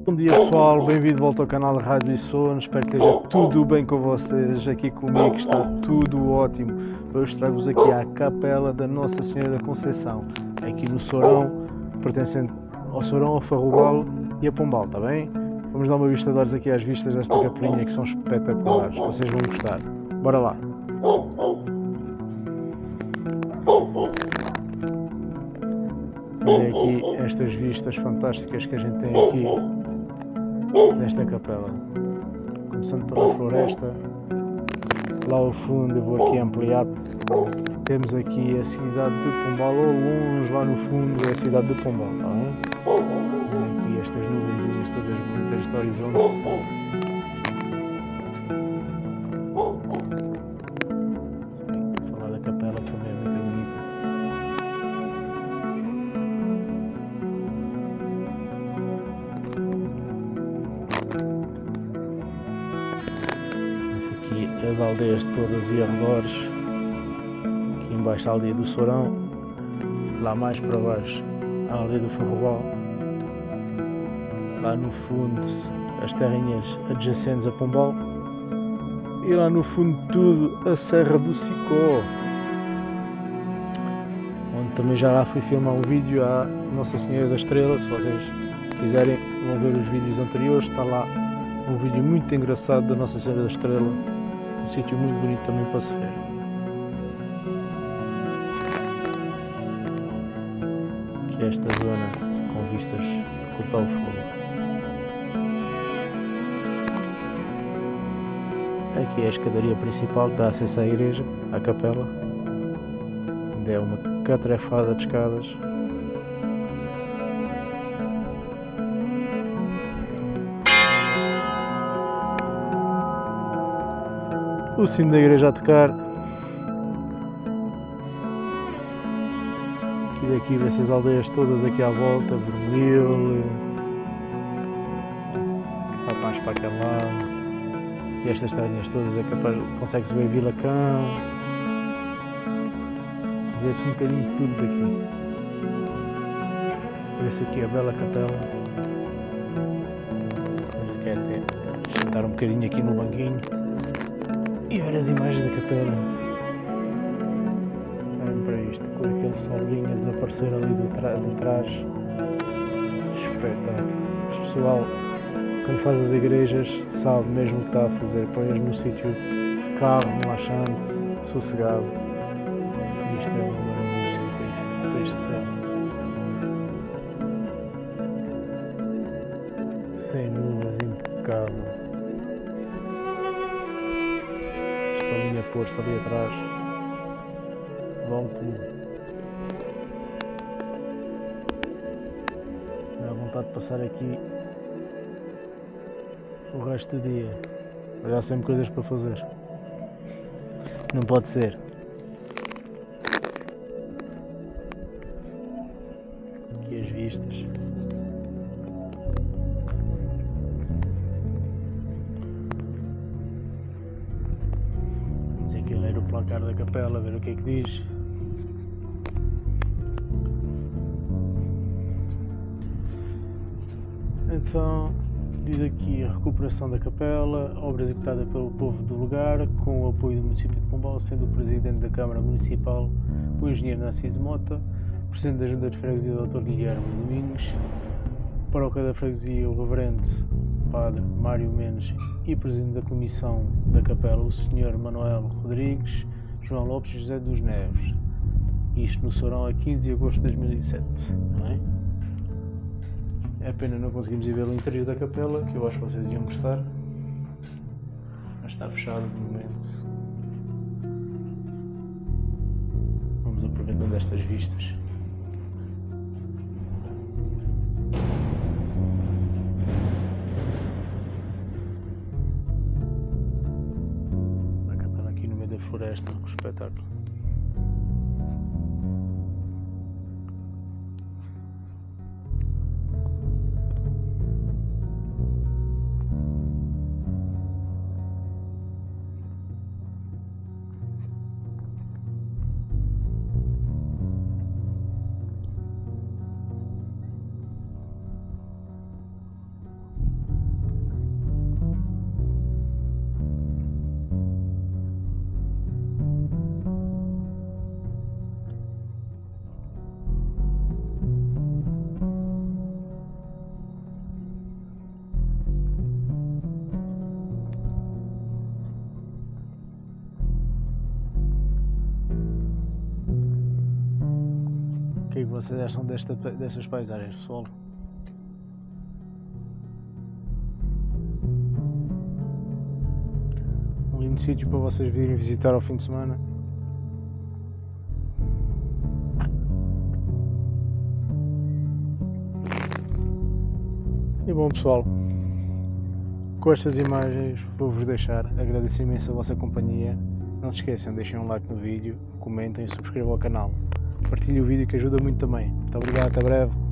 Bom dia pessoal, bem-vindo de volta ao canal Rádio e Sono, espero que esteja tudo bem com vocês, aqui comigo está tudo ótimo. Hoje trago-vos aqui à capela da Nossa Senhora da Conceição, aqui no Sourão, pertencente ao Sourão, ao Farroubal e a Pombal, está bem? Vamos dar uma vista de olhos aqui às vistas desta capelinha que são espetaculares, vocês vão gostar. Bora lá! Olha aqui estas vistas fantásticas que a gente tem aqui nesta capela, começando pela floresta, lá ao fundo eu vou aqui ampliar, temos aqui a cidade de Pombal, ao longe lá no fundo é a cidade de Pombal, tá bem? Olha aqui estas nuvenzinhas todas bonitas do horizonte. Falar da capela também é muito bonita. As aldeias todas e arredores, aqui embaixo a aldeia do Sourão, lá mais para baixo a aldeia do Farroubal, lá no fundo as terrinhas adjacentes a Pombal e lá no fundo tudo a Serra do Sicó, onde também já lá fui filmar um vídeo à Nossa Senhora da Estrela. Se vocês quiserem vão ver os vídeos anteriores, está lá um vídeo muito engraçado da Nossa Senhora da Estrela. Um sítio muito bonito também para se ver. Aqui é esta zona com vistas com o tal fogo. Aqui é a escadaria principal que dá acesso à igreja, à capela, onde é uma catrefada de escadas. O sino da igreja a tocar. Aqui daqui vê-se as aldeias todas aqui à volta, Vermelho, lá mais para aquele lado. E estas terrinhas todas é capaz, consegue-se ver Vila Cão. Vê-se um bocadinho de tudo daqui. Vê-se aqui a bela capela. Quer até sentar um bocadinho aqui no banquinho e ver as imagens da capela. Olhem para isto, com aquele solinho a desaparecer ali de trás. Espetáculo. Este pessoal, quando faz as igrejas, sabe mesmo o que está a fazer. Põe-as num sítio calmo, relaxante, sossegado. E isto é uma maravilha para este céu. Sem nuvens, impecável. Solinha a pôr-se ali atrás, vale tudo. Dá vontade de passar aqui o resto do dia, mas há sempre coisas para fazer, não pode ser. Aqui as vistas. Ler o placar da capela, ver o que é que diz. Então, diz aqui a recuperação da capela, obra executada pelo povo do lugar, com o apoio do município de Pombal, sendo o presidente da Câmara Municipal o engenheiro Narciso Mota, presidente da Junta de Freguesia o Dr. Guilherme Domingos, paróquia da freguesia o reverendo Padre Mário Mendes e presidente da comissão da capela o Sr. Manuel Rodrigues, João Lopes e José dos Neves. Isto no Sourão a 15 de agosto de 2007. Não é? É pena não conseguimos ir ver o interior da capela, que eu acho que vocês iam gostar, mas está fechado de momento. Vamos aproveitando estas vistas. Floresta, um espetáculo. vocês acham destas paisagens, pessoal? Um lindo sítio para vocês virem visitar ao fim de semana. E bom, pessoal, com estas imagens vou-vos deixar. Agradeço imenso a vossa companhia. Não se esqueçam, deixem um like no vídeo, comentem e subscrevam o canal. Partilhem o vídeo que ajuda muito também. Muito obrigado, até breve.